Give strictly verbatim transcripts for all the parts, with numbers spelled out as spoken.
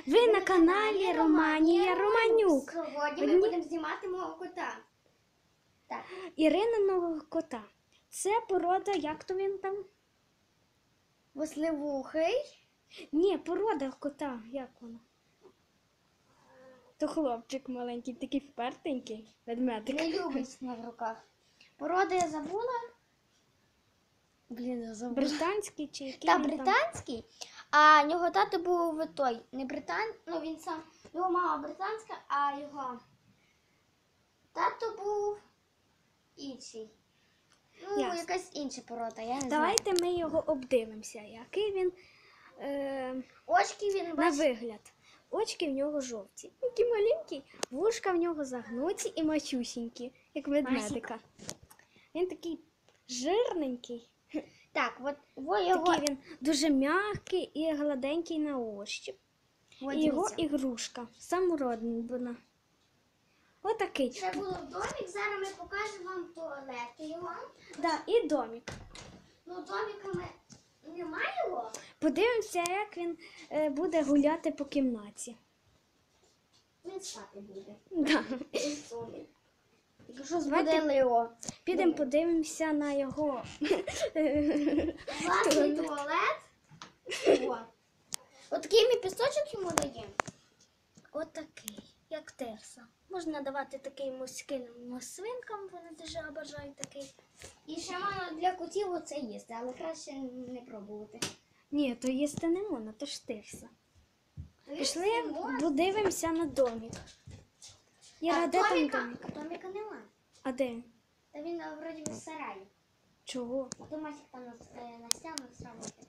Ви на каналі Романія Романюк. Сьогодні ми будемо знімати мого кота. Так. Ірининого кота. Це порода, як то він там? Восливухий. Ні, порода кота, як вона? То хлопчик маленький, такий впертенький, ведмедик. Не любить на в руках. Порода я забула. Блін, я забула. Британський чи який Та він там? британський, а його тато був той, не британ, ну він сам, його мама британська, а його тато був інший. Ну, Ясно. якась інша порода, я не знаю. Давайте ми його обдивимося, який він е, Очки він на бачить. вигляд. Очки в нього жовті, такі маленькі, вушка в нього загнуті і мачусінькі, як ведмедика. Він такий жирненький. Так, от во його, Такий він дуже м'який і гладенький на ощупь. во, І його дивіться. ігрушка, самородна. Отакий. Ще було домик, зараз ми покажемо вам туалети його. Да, і домик. Ну, домиками немає його. Подивимося, як він е, буде гуляти по кімнаті. Він спати буде. Да. Якщо Давайте збудили його. Підемо подивимося на його. Власний туалет. О. Отакий ми пісочок йому даємо. Отакий, як терса. Можна давати такий муським свинкам, вони дуже обожають такий. І ще можна для котів оце їсти, але краще не пробувати. Ні, то їсти не можна, то ж терса. Пішли, Їсти можна. подивимося на домик. Іра, А де там доміка, домик? доміка нема. А де він? Та він а, вроді в сараї. Чого? А то Масік там на, е, на стіну сработи.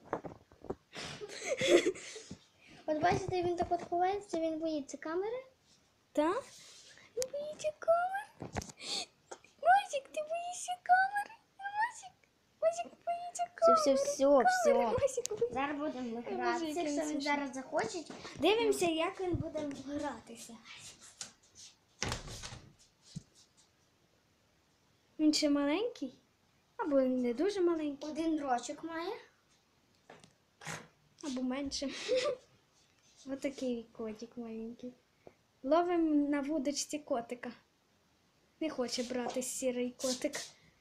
От бачите, він так от ховається, він боїться камери. Так? Ви боїться камер? Масік, ти боїшся камери? Масік, Масік боїться камери. Все, все, все, Камери, Масік боїться. Зараз будемо Боже, гратися, який якщо він смішний. зараз захоче. Дивимося, як він буде гратися. Він ще маленький? Або не дуже маленький, Один рочок має. або менше. Отакий котик маленький. Ловимо на вудочці котика. Не хоче брати сірий котик.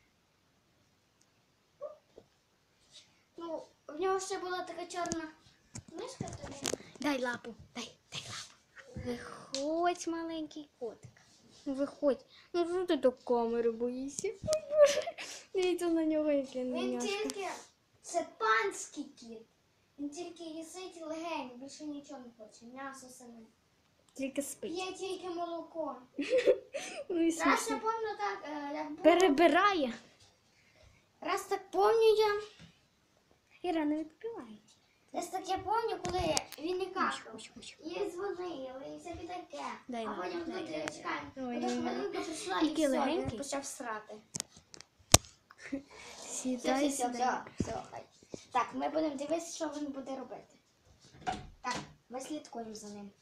Ну, в нього ще була така чорна мишка тоді. Дай лапу, дай, дай лапу. Виходь, маленький котик. Ну, виходь. Ну, що ти до камери боїшся? Ой, Боже. Дивіться на нього, який Він няшка. тільки, це панський кіт. Він тільки їсить легень, більше нічого не хоче. М'ясо саме. Тільки спить. П'є тільки молоко. Ну і Раз я смішно. пам'ятаю так, е, як було. Перебирає. Раз так пам'ятаю я. Іра, не відкривай. Раз так я пам'ятаю, коли він не какав. Ось, ось. І дзвонили, і всяке таке. Дай А нам, потім дай, тут дай, чекаємо. ой, Потім ой, ой. хвилинка прийшла і Такий все, легенький. він почав срати. Все, Сідай, все, все, сідай. все, все, хай. Так, ми будемо дивитися, що він буде робити. Так, ми слідкуємо за ним.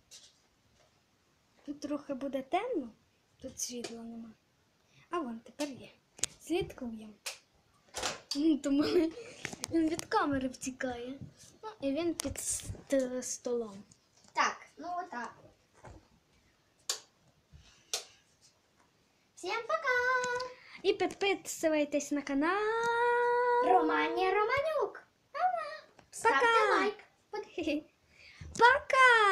Тут трохи буде темно, тут світла нема. А вон тепер є. Слідкуємо. Ну, тому він від камери втікає. Ну, і він під ст- столом. Так, ну отак. Всім пока! І підписуйтесь на канал. Романія Романюк! Ава! Ставте Пока! лайк! Пока!